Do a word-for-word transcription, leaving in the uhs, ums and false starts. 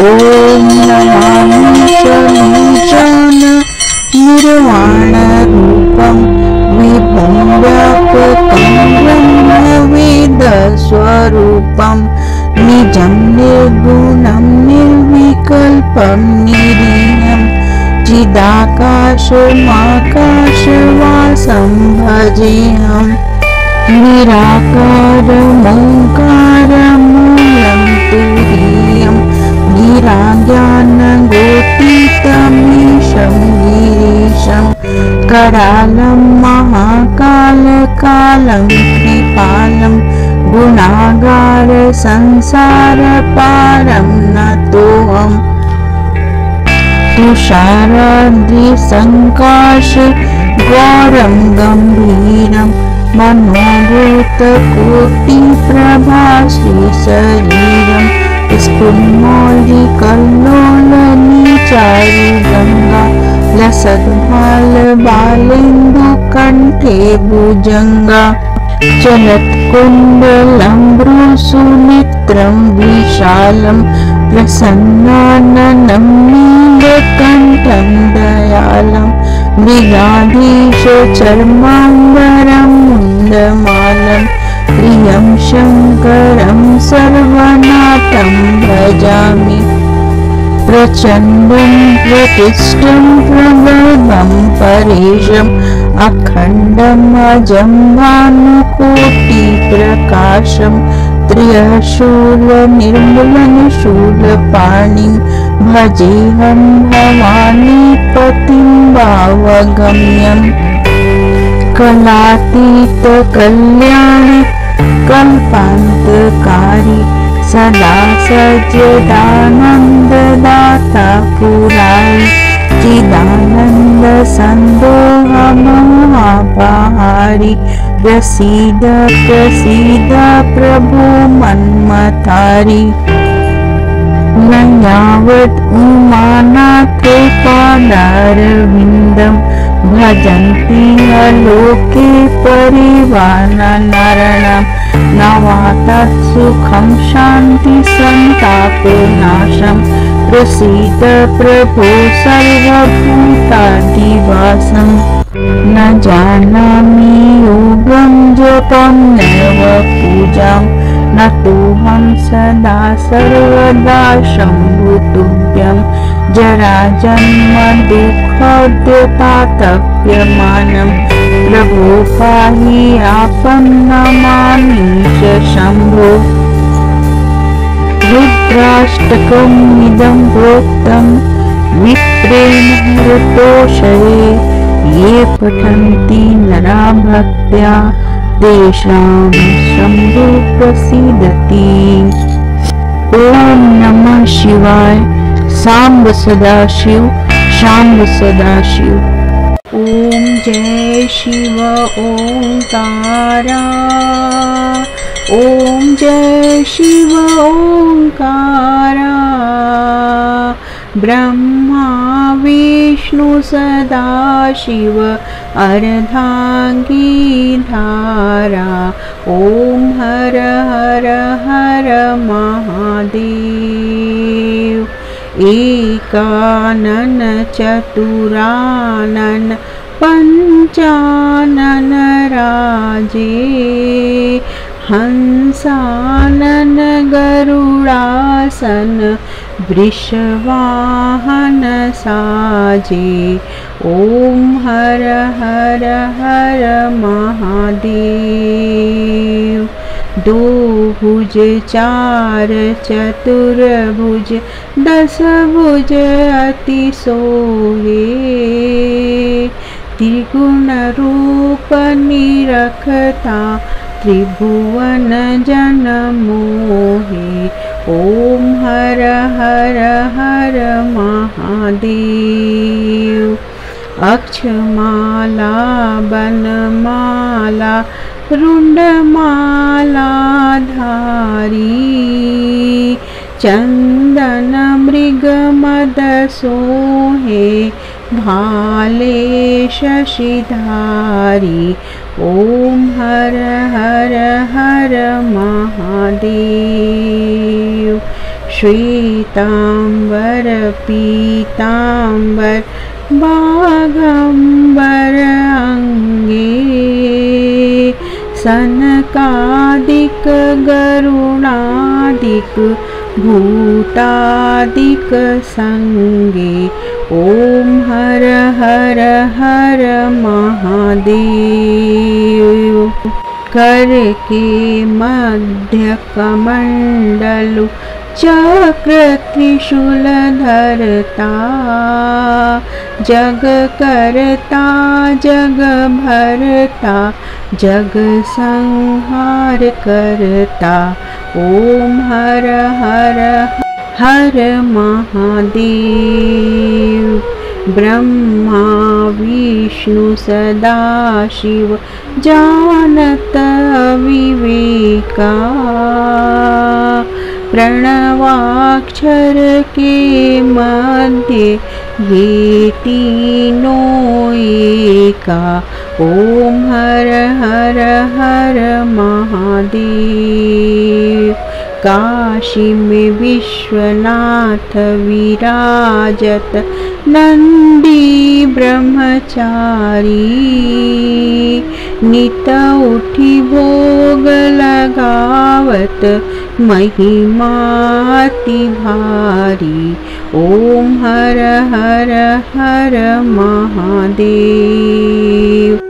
ॐ नमामि शमीशान निर्वाणरूपं विभुं व्यापकं ब्रह्मवेदस्वरूपं निजं निर्गुणं निर्विकल्पं निरीहं चिदाकाशमाकाशवासं भजेऽहम् निराकारमोङ्कारमूलं तुरीयं गिराज्ञानगोतीतमीशं गिरीशं करालं महाकालकालं कृपालं गुणागारसंसारपारं नतोऽहम् तुषाराद्रिसङ्काश घोरं गम्भीरं मनोभूतकोटिप्रभाश्रीशरीरं स्फुन्मौलिकल्लोलनिचारुगङ्गा लसद्भालबालेन्दुकण्ठे भुजङ्गा चलत्कुण्डलं भ्रूसुनेत्रं विशालं प्रसन्नाननं नीलकण्ठं दयालं मृगाधीशचर्माम्बरं मुण्डमालं प्रियं शङ्करं सर्वनाथं भजामि प्रचण्डं प्रतिष्ठं प्रबलं परेशम् अखण्डम् अजं भानुकोटिप्रकाशं त्र्यशूलनिर्मलनशूलपाणिं भजेऽहं भवानीपतिं भावगम्यम् कलातीतकल्याण कल्पान्तकारी सदा सज्जदानन्ददाता पुरारि चिदानन्द सन्दोहमहापहारि प्रसीद प्रसीद प्रभो मन्मथारि न यावत् उमानाथो पादारविन्दं भजन्ति लोके परिवारनरणं न वा तत्सुखं शान्ति सन्तापनाशं प्रसीद प्रभो सर्वभूताधिवासं न जानामि योगं जपं नैव पूजां न तोऽहं सदा सर्वदा शम्भुतुभ्यं जराजन्म दुःखोद्यतातप्यमानं प्रभो पाहि आपन्नमामीश शम्भो रुद्राष्टकमिदं प्रोक्तं विप्रेण ऋतोषये ये पठन्ति नरा भक्त्या तेषां शम्भो प्रसीदति। ॐ नमः शिवाय। सांब सदाशिव, शाम्ब सदाशिव। ॐ जय शिव ओंकारा, ॐ जय शिव ओंकारा। ब्रह्मा विष्णु सदाशिव अर्धांगीधारा। ॐ हर हर हर महादेव। एकानन चतुरानन पंचानन राजे। हंसानन गरुडासन वृषवाहन साजे। ॐ हर हर हर महादेव। दो भुज चार चतुर्भुज दस भुज अति सोहे। त्रिगुण रूप निरखता त्रिभुवन जन मोहे। ॐ हर हर हर महादेव। अक्षमाला बनमाला रुंडमाला धारी। चंदन मृग मद सोहे भाले शशिधारी। ॐ हर हर हर महादेव। श्वेतांबर पीतांबर बाघंबर अंगे सनकादिक गरुणादिक भूतादिक संगे। ओम हर हर हर महादेव। कर के मध्य कमंडलु चक्र त्रिशूल धरता जग करता जग भरता जग संहार करता। ओम हर हर हर महादेव। ब्रह्मा विष्णु सदा शिव जानत विवेका प्रणवाक्षर के मध्य ये तीनों एका। ओम हर हर हर महादेव। काशी में विश्वनाथ विराजत नंदी ब्रह्मचारी नित उठी भोग लगावत महिमा अति भारी। ओम हर हर हर महादेव।